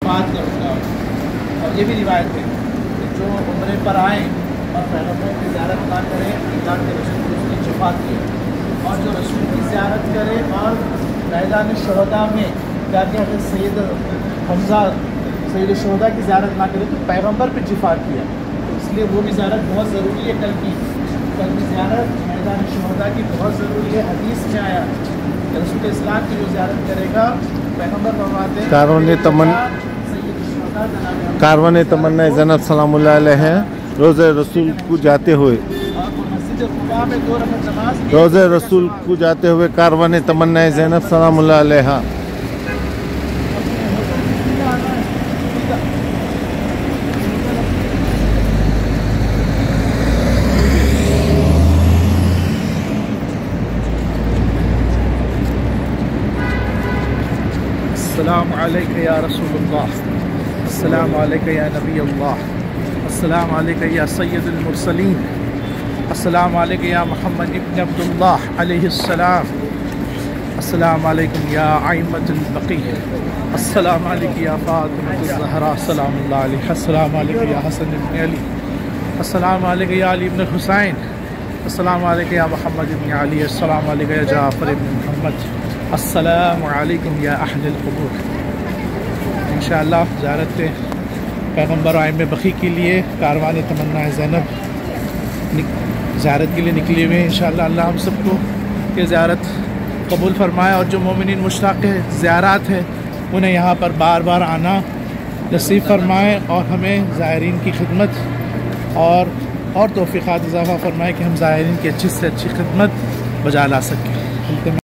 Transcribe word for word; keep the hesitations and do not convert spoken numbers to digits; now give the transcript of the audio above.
शफाअत करूँगा। और ये भी रिवायत है कि जो उम्रे पर आएँ और पैगम्बर की ज़ियारत ना करें, अल्लाह के रसूल को उसकी शफाअत की, और जो रसूल की ज़ियारत करे और मैदान शुहदा में जाके अगर सैयद हमज़ा सैयद शुहदा की ज़ियारत ना करे तो पैगम्बर पर शफाअत किया। इसलिए वो भी ज़ियारत बहुत ज़रूरी है। कल की कल की ज़ियारत मैदान शुहदा की बहुत ज़रूरी है। हदीस में आया कि रसूल इस्लाम की जो ज़ियारत करेगा, पैगम्बर फरमाते हैं कारवान तमन कारवान तमन्ना ज़ैनब सलामुल्लाह अलैहा रोज़े रसूल को जाते हुए रोज़े रसूल को जाते हुए कारवान तमन्ना ज़ैनब सलामुल्लाह अलैहा अस्सलामु अलैका या रसूलुल्लाह, अस्सलामु अलैका या नबी अल्लाह, अस्सलामु अलैका या सय्यदुल मुरसलीन, अस्सलामु अलैका या मुहम्मद इब्न अब्दुल्लाह अलैहिस्सलाम, अस्सलामु अलैकुम या अइम्मतुल बक़ी, अस्सलामु अलैका या फ़ातिमतुज़ ज़हरा सलामुल्लाह अलैहा, अस्सलामु अलैका या हसन इब्न अली, अस्सलामु अलैका या अली इब्न हुसैन, अस्सलामु अलैका या मुहम्मद इब्न अली, अस्सलामु अलैका या जाफ़र इब्न मुहम्मद, अस्सलामु अलैकुम या अहलल क़ुबूर। इंशाअल्लाह ज़ियारत पैगम्बर आइम बक़ी के लिए कारवान तमन्ना ज़ैनब ज़ियारत के लिए निकले हुए हैं। इंशाअल्लाह अल्लाह हम सबको ये ज़ियारत कबूल फरमाए, और जो मोमिनीन मुश्ताक़ ज़ियारत है उन्हें यहाँ पर बार बार आना नसीब फरमाए, और हमें ज़ायरीन की खिदमत और और तौफ़ीक़ात इज़ाफ़ा फरमाए कि हम ज़ायरीन की अच्छी से अच्छी खिदमत बजा ला सकें।